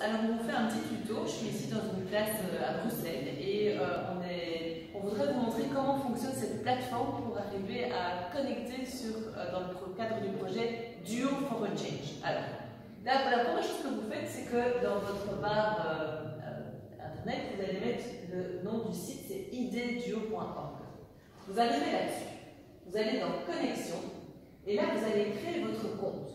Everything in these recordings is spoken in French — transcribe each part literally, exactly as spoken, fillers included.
Alors on vous fait un petit tuto. Je suis ici dans une classe à Bruxelles et euh, on, est, on voudrait vous montrer comment fonctionne cette plateforme pour arriver à connecter sur, euh, dans le cadre du projet Duo for a Change. Alors, la, la première chose que vous faites, c'est que dans votre barre euh, euh, internet, vous allez mettre le nom du site, c'est idduo point org. Vous arrivez là-dessus, vous allez dans Connexion et là vous allez créer votre compte.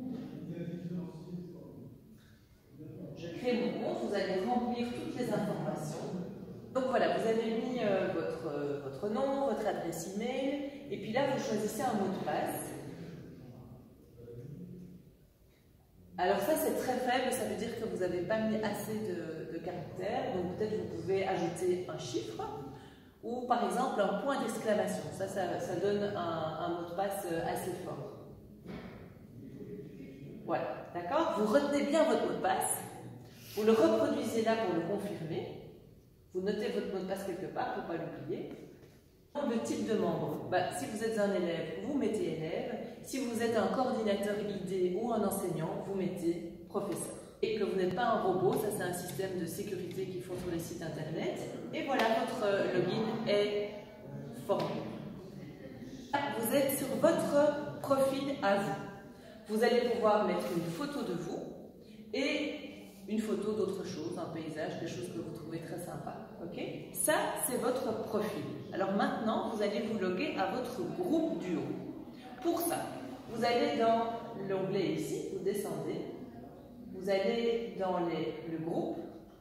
Je crée mon compte, vous allez remplir toutes les informations. Donc voilà, vous avez mis euh, votre, euh, votre nom, votre adresse email, et puis là vous choisissez un mot de passe. Alors ça c'est très faible, ça veut dire que vous n'avez pas mis assez de, de caractères, donc peut-être vous pouvez ajouter un chiffre, ou par exemple un point d'exclamation. Ça, ça, ça donne un, un mot de passe assez fort. Voilà, d'accord? Vous retenez bien votre mot de passe. Vous le reproduisez là pour le confirmer. Vous notez votre mot de passe quelque part pour ne pas l'oublier. Le type de membre, bah, si vous êtes un élève, vous mettez élève. Si vous êtes un coordinateur I D ou un enseignant, vous mettez professeur. Et que vous n'êtes pas un robot, ça c'est un système de sécurité qu'ils font sur les sites internet. Et voilà, votre login est formé. Vous êtes sur votre profil à vous. Vous allez pouvoir mettre une photo de vous et une photo d'autre chose, un paysage, des choses que vous trouvez très sympa. Okay? Ça, c'est votre profil. Alors maintenant, vous allez vous loguer à votre groupe Duo. Pour ça, vous allez dans l'onglet ici, vous descendez, vous allez dans les, le groupe,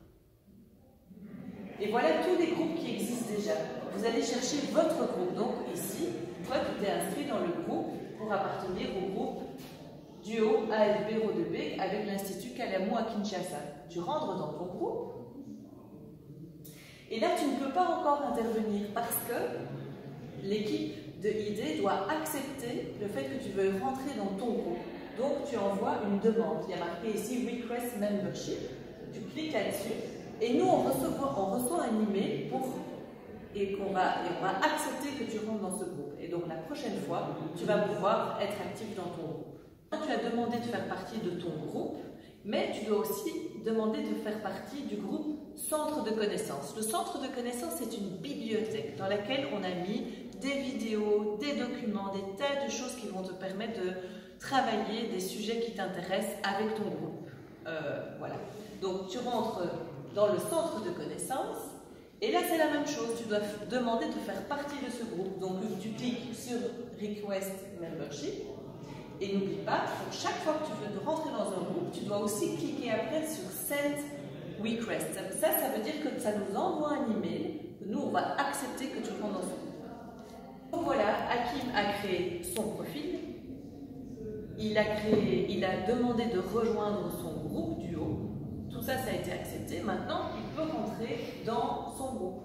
et voilà tous les groupes qui existent déjà. Vous allez chercher votre groupe. Donc ici, toi, tu t'es inscrit dans le groupe pour appartenir au groupe Duo A F B R O deux B avec l'Institut Kalamu à Kinshasa. Tu rentres dans ton groupe et là tu ne peux pas encore intervenir parce que l'équipe de I D doit accepter le fait que tu veuilles rentrer dans ton groupe. Donc tu envoies une demande. Il y a marqué ici Request Membership. Tu cliques là-dessus et nous on reçoit, on reçoit un email pour, et qu'on va, et on va accepter que tu rentres dans ce groupe. Et donc la prochaine fois, tu vas pouvoir être actif dans ton groupe. Tu as demandé de faire partie de ton groupe, mais tu dois aussi demander de faire partie du groupe Centre de connaissances. Le Centre de connaissances est une bibliothèque dans laquelle on a mis des vidéos, des documents, des tas de choses qui vont te permettre de travailler des sujets qui t'intéressent avec ton groupe. Euh, voilà. Donc tu rentres dans le Centre de connaissances et là c'est la même chose. Tu dois demander de faire partie de ce groupe. Donc tu cliques sur Request Membership. Et n'oublie pas, pour chaque fois que tu veux rentrer dans un groupe, tu dois aussi cliquer après sur Send Request. Ça, ça veut dire que ça nous envoie un email, que nous, on va accepter que tu rentres dans ce groupe. Donc voilà, Hakim a créé son profil, il a, créé, il a demandé de rejoindre son groupe Duo, tout ça, ça a été accepté. Maintenant, il peut rentrer dans son groupe.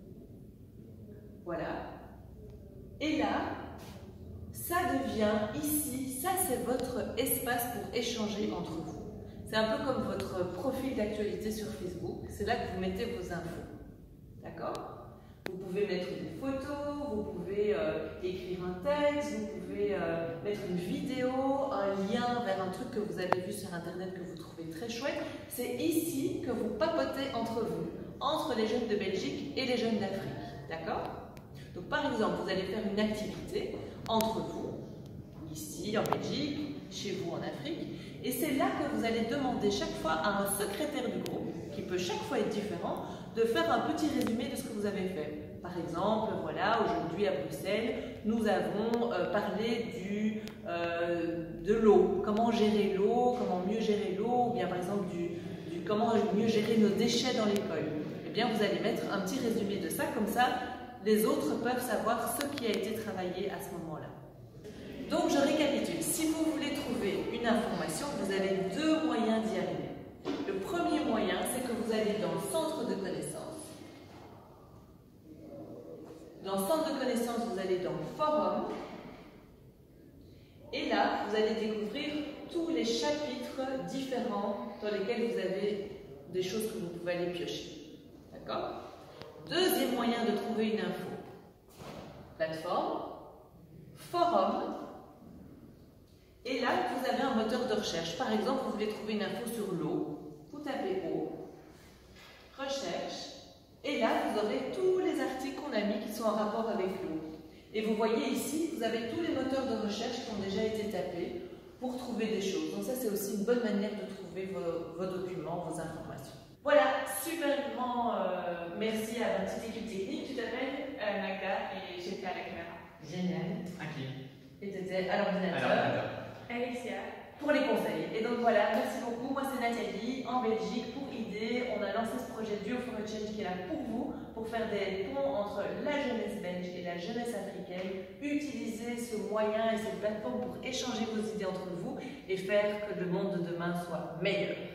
Voilà. Et là, ça devient ici, ça c'est votre espace pour échanger entre vous. C'est un peu comme votre profil d'actualité sur Facebook, c'est là que vous mettez vos infos. D'accord? Vous pouvez mettre des photos, vous pouvez euh, écrire un texte, vous pouvez euh, mettre une vidéo, un lien vers un truc que vous avez vu sur internet que vous trouvez très chouette. C'est ici que vous papotez entre vous, entre les jeunes de Belgique et les jeunes d'Afrique. D'accord? Donc par exemple, vous allez faire une activité entre vous, ici en Belgique, chez vous en Afrique, et c'est là que vous allez demander chaque fois à un secrétaire du groupe, qui peut chaque fois être différent, de faire un petit résumé de ce que vous avez fait. Par exemple, voilà, aujourd'hui à Bruxelles, nous avons euh, parlé du, euh, de l'eau, comment gérer l'eau, comment mieux gérer l'eau, ou bien par exemple du, du comment mieux gérer nos déchets dans l'école. Eh bien, vous allez mettre un petit résumé de ça, comme ça, les autres peuvent savoir ce qui a été travaillé à ce moment-là. Donc je récapitule, si vous voulez trouver une information, vous avez deux moyens d'y arriver. Le premier moyen, c'est que vous allez dans le centre de connaissances. Dans le centre de connaissances, vous allez dans le forum. Et là, vous allez découvrir tous les chapitres différents dans lesquels vous avez des choses que vous pouvez aller piocher. D'accord ? Deuxième moyen de trouver une info, plateforme, forum, et là vous avez un moteur de recherche. Par exemple, vous voulez trouver une info sur l'eau, vous vous tapez eau, recherche, et là vous aurez tous les articles qu'on a mis qui sont en rapport avec l'eau. Et vous voyez ici, vous avez tous les moteurs de recherche qui ont déjà été tapés pour trouver des choses. Donc ça, c'est aussi une bonne manière de trouver vos, vos documents, vos informations. Voilà, super grand euh, merci à ma petite équipe technique. Tu t'appelles euh, Magda et j'étais à la caméra. Génial. Hakim. Et tu étais à l'ordinateur. Alexia. Pour les conseils. Et donc voilà, merci beaucoup. Moi, c'est Nathalie, en Belgique, pour I D E. On a lancé ce projet Duo for a Change qui est là pour vous, pour faire des ponts entre la jeunesse belge et la jeunesse africaine. Utilisez ce moyen et cette plateforme pour échanger vos idées entre vous et faire que le monde de demain soit meilleur.